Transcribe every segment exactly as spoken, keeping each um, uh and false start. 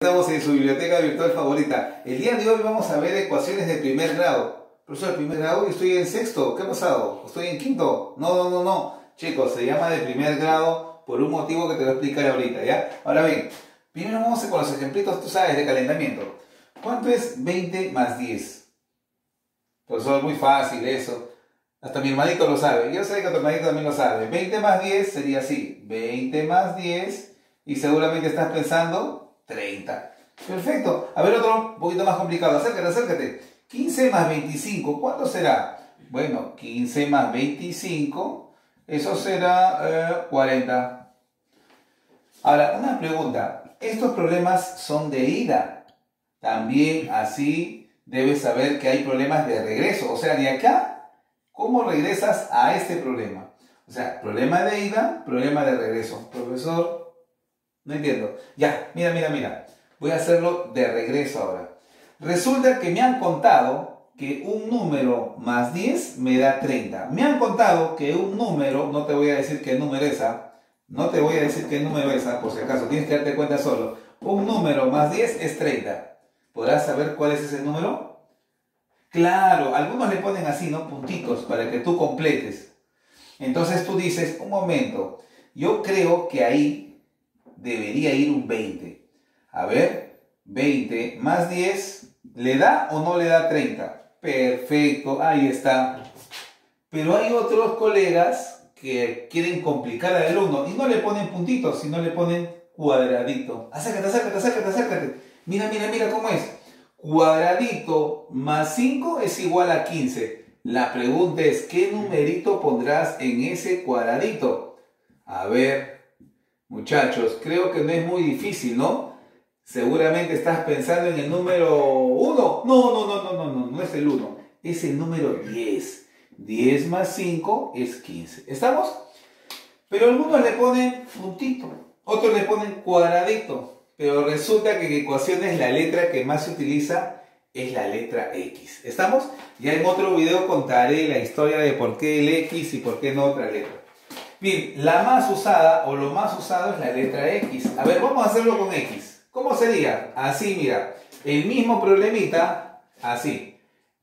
Estamos en su biblioteca virtual favorita. El día de hoy vamos a ver ecuaciones de primer grado. Profesor, de primer grado, estoy en sexto. ¿Qué ha pasado? ¿Estoy en quinto? No, no, no, no. Chicos, se llama de primer grado por un motivo que te voy a explicar ahorita, ¿ya? Ahora bien, primero vamos a ir con los ejemplitos, tú sabes, de calentamiento. ¿Cuánto es veinte más diez? Profesor, muy fácil eso. Hasta mi hermanito lo sabe. Yo sé que tu hermanito también lo sabe. veinte más diez sería así. veinte más diez. Y seguramente estás pensando treinta. Perfecto. A ver otro un poquito más complicado. Acércate, acércate. quince más veinticinco. ¿Cuánto será? Bueno, quince más veinticinco. Eso será eh, cuarenta. Ahora, una pregunta. Estos problemas son de ida. También así debes saber que hay problemas de regreso. O sea, de acá, ¿cómo regresas a este problema? O sea, problema de ida, problema de regreso. Profesor, no entiendo. Ya, mira, mira, mira. Voy a hacerlo de regreso ahora. Resulta que me han contado que un número más diez me da treinta. Me han contado que un número, no te voy a decir qué número es esa, no te voy a decir qué número es esa, por si acaso, tienes que darte cuenta solo. Un número más diez es treinta. ¿Podrás saber cuál es ese número? Claro, algunos le ponen así, ¿no? Puntitos para que tú completes. Entonces tú dices, un momento, yo creo que ahí debería ir un veinte. A ver, veinte más diez, ¿le da o no le da treinta? Perfecto, ahí está. Pero hay otros colegas que quieren complicar al alumno y no le ponen puntitos, sino le ponen cuadradito. Acércate, acércate, acércate, acércate. Mira, mira, mira cómo es. Cuadradito más cinco es igual a quince. La pregunta es, ¿qué numerito pondrás en ese cuadradito? A ver, muchachos, creo que no es muy difícil, ¿no? Seguramente estás pensando en el número uno. No, no, no, no, no, no, no es el uno. Es el número diez. diez más cinco es quince. ¿Estamos? Pero algunos le ponen puntito, otros le ponen cuadradito. Pero resulta que en ecuaciones la letra que más se utiliza es la letra X. ¿Estamos? Ya en otro video contaré la historia de por qué el X y por qué no otra letra. Bien, la más usada o lo más usado es la letra X. A ver, vamos a hacerlo con X. ¿Cómo sería? Así, mira. El mismo problemita, así.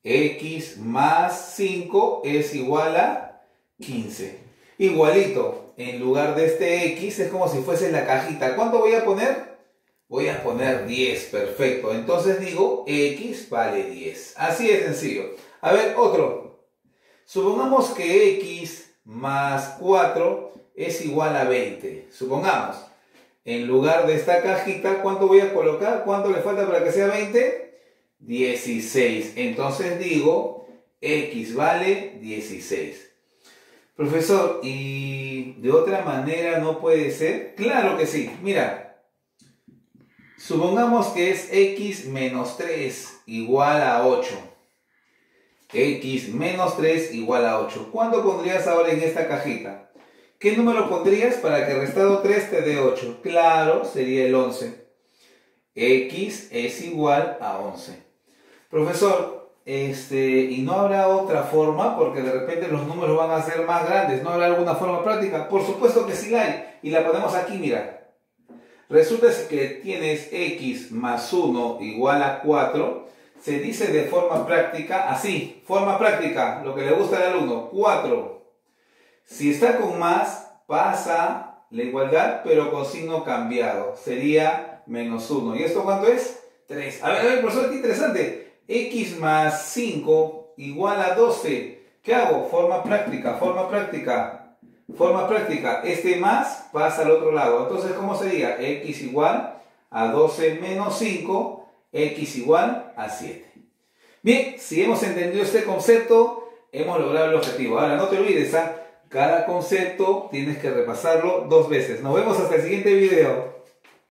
X más cinco es igual a quince. Igualito, en lugar de este X es como si fuese la cajita. ¿Cuánto voy a poner? Voy a poner diez, perfecto. Entonces digo, X vale diez. Así de sencillo. A ver, otro. Supongamos que X más cuatro es igual a veinte. Supongamos. En lugar de esta cajita, ¿cuánto voy a colocar? ¿Cuánto le falta para que sea veinte? dieciséis. Entonces digo, X vale dieciséis. Profesor, ¿y de otra manera no puede ser? Claro que sí. Mira. Supongamos que es X menos tres igual a ocho. X menos tres igual a ocho. ¿Cuánto pondrías ahora en esta cajita? ¿Qué número pondrías para que restado tres te dé ocho? Claro, sería el once. X es igual a once. Profesor, este, ¿y no habrá otra forma? Porque de repente los números van a ser más grandes. ¿No habrá alguna forma práctica? Por supuesto que sí la hay. Y la ponemos aquí, mira. Resulta que tienes X más uno igual a cuatro. Se dice de forma práctica así. Forma práctica, lo que le gusta al alumno. cuatro. Si está con más, pasa la igualdad, pero con signo cambiado. Sería menos uno. ¿Y esto cuánto es? tres. A ver, a ver, profesor, qué interesante. X más cinco igual a doce. ¿Qué hago? Forma práctica, forma práctica. Forma práctica, este más pasa al otro lado. Entonces, ¿cómo sería? X igual a doce menos cinco, X igual a siete. Bien, si hemos entendido este concepto, hemos logrado el objetivo. Ahora, no te olvides, ¿ah? Cada concepto tienes que repasarlo dos veces. Nos vemos hasta el siguiente video.